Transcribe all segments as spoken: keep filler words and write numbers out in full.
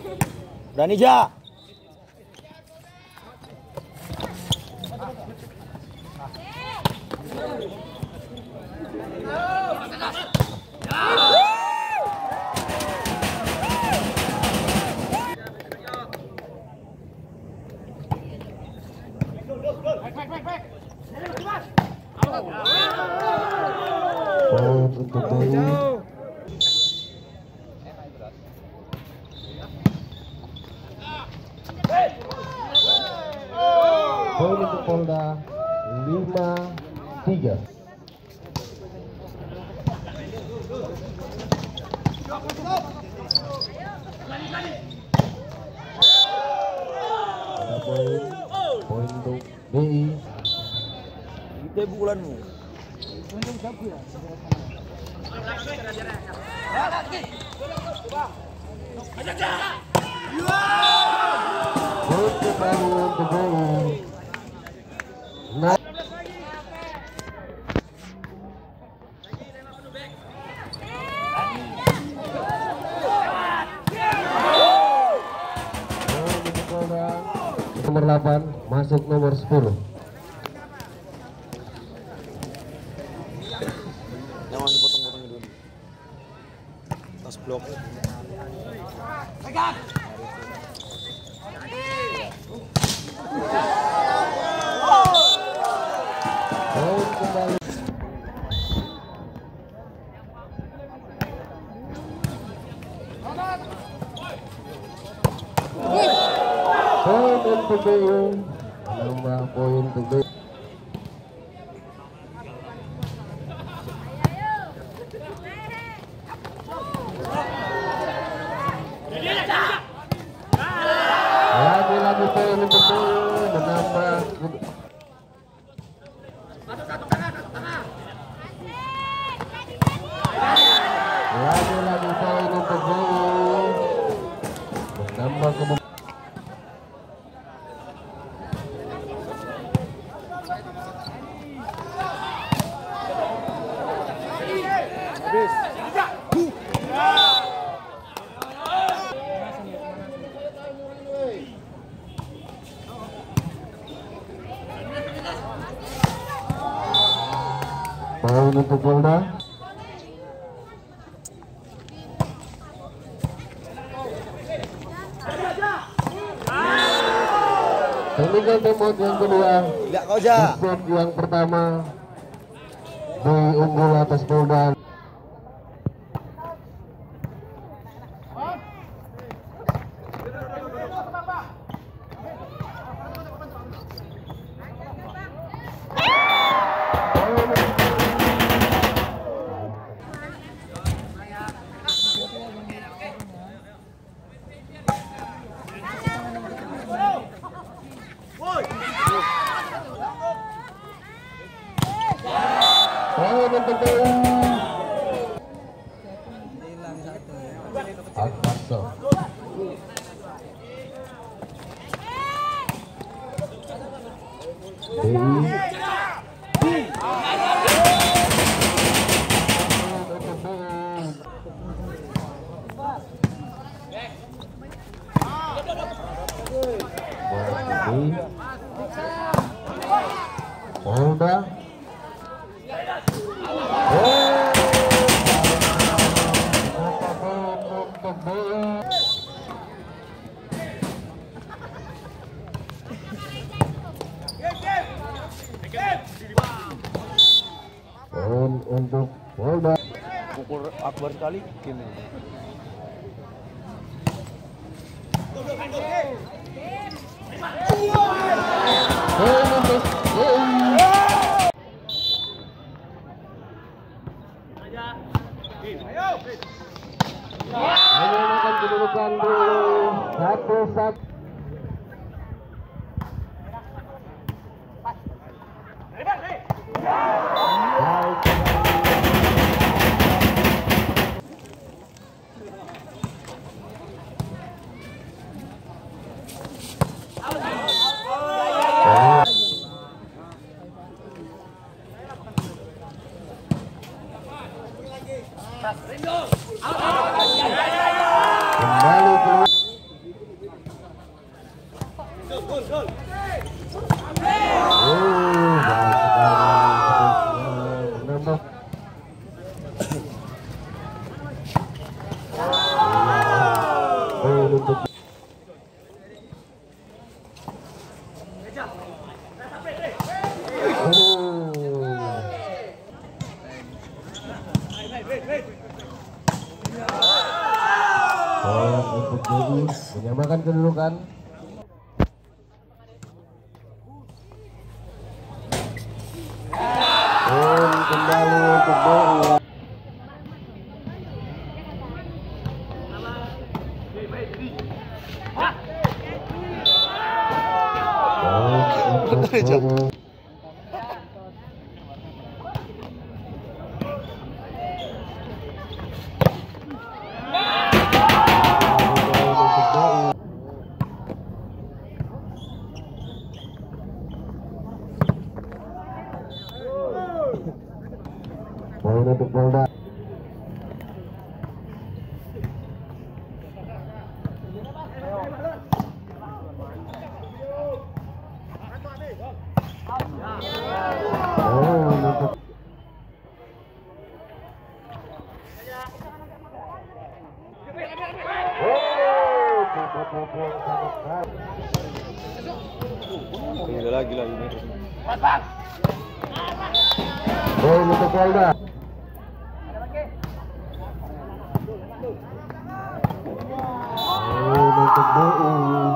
Berani Ja. Poin untuk Polda lima tiga. Ada poin, poin untuk B I. Itu bulanmu. Poin kembali untuk B I. Nah. Nomor delapan masuk nomor sepuluh. Jangan dipotong-potong dulu. Tas blok. Pegang. Poin kembali. Poin untuk B I. Menambah poin untuk B I. Lagi-lagi poin untuk B I. Menambah. Lagi-lagi poin untuk B I. Menambah ke poin untuk Polda. Technical timeout yang kedua. Enggak kau Ja. Set yang pertama B I unggul atas Polda. Poin untuk B I. Al-Fakso. B I. Polda. Poin untuk Polda. Pukul akbar sekali gini. Poin untuk B I. Menyamakan kedudukan dulu satu satu. Kembali ke poin untuk poin untuk Dedi menyamakan kedudukan. Poin kembali untuk Dedi. Poin untuk Polda. Poin untuk Gila lagi lah ini. poin untuk Polda. Poin untuk B U.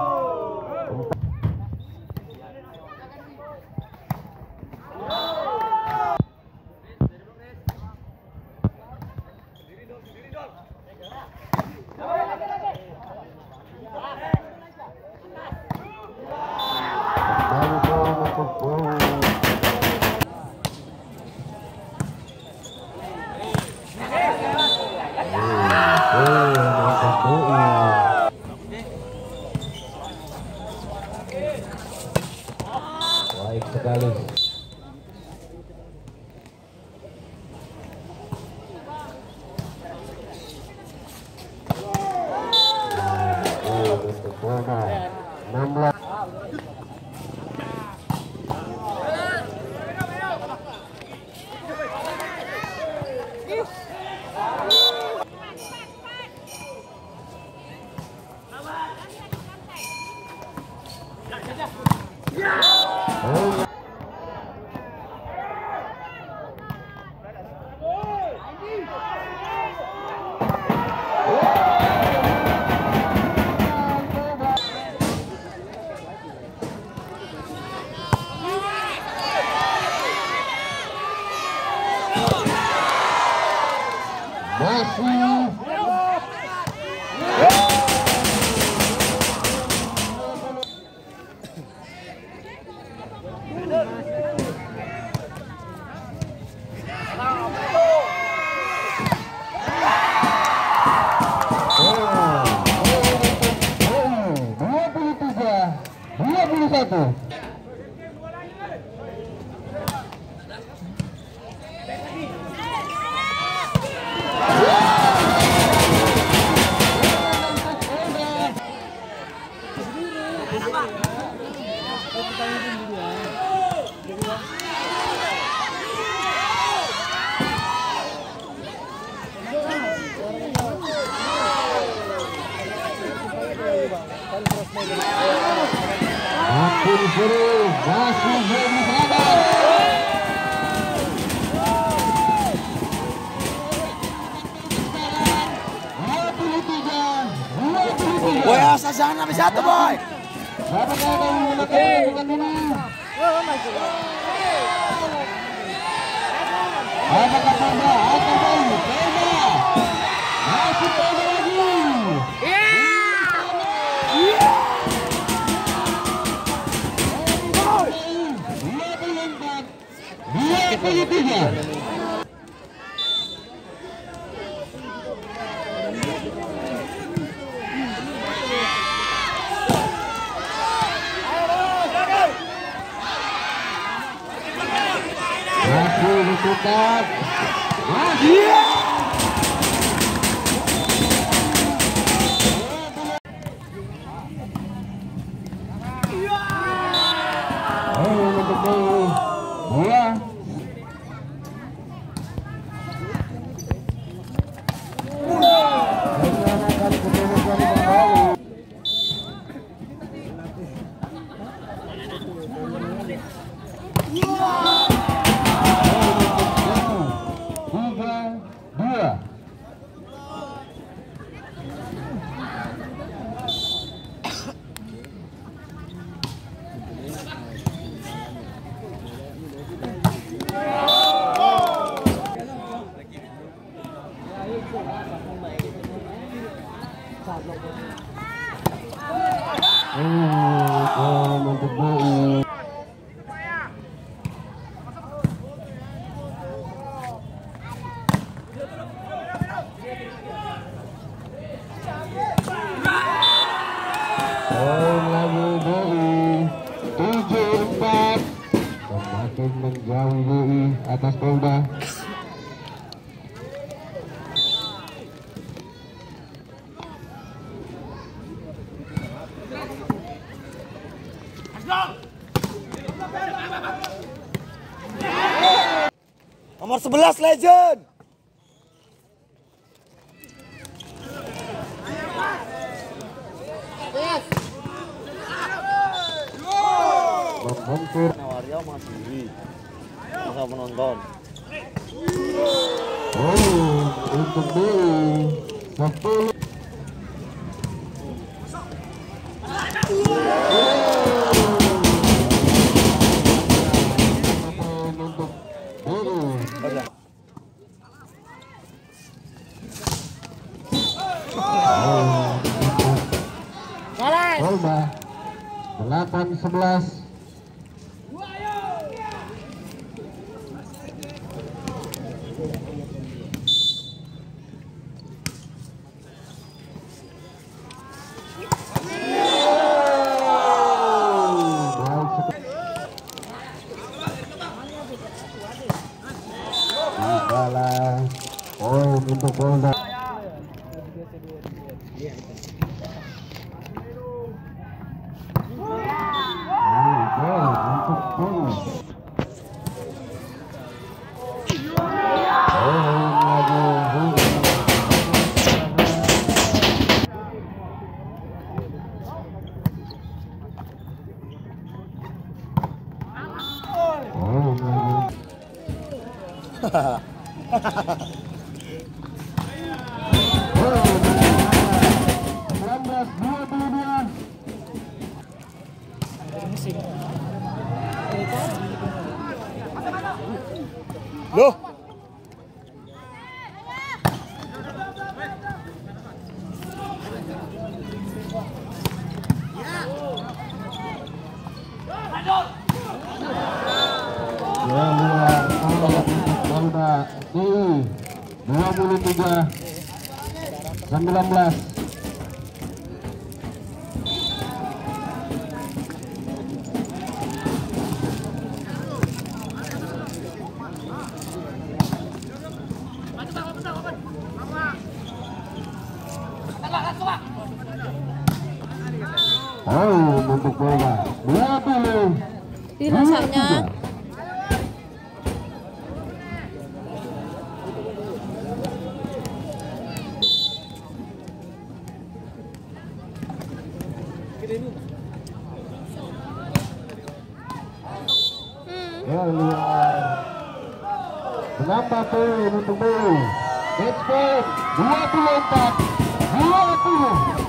Kembali poin untuk B U. Baik sekali. Untuk Polda enam belas. Masih dua puluh tiga dua puluh satu. Makin seru, masih belum sabar. dua puluh tiga dua puluh tiga. Boy, asal jangan sampai satu, boy. Apakah ada yang menggunakan dengan ini? Apakah Polda akan balik? Polda masih Polda lagi. dua puluh tiga. Masih ditutup. Masih. Oh, untuk dua. Rencana kali kedua kali kembali. Oh, gol untuk B I. Poin lagi B I tujuh empat, semakin menjauh B I atas Polda. Nomor sebelas Legend. Menghampir Wario masih masa penonton. oh untuk B I sepuluh. Poin untuk B I. Polda delapan sebelas. Balas poin untuk Polda. sembilan belas dua puluh dua. Loh. Polda D I dua puluh tiga sembilan belas. Oh, untuk Polda dua puluh. Di rasanya keluar menambah poin untuk B I. Match point dua puluh empat dua puluh.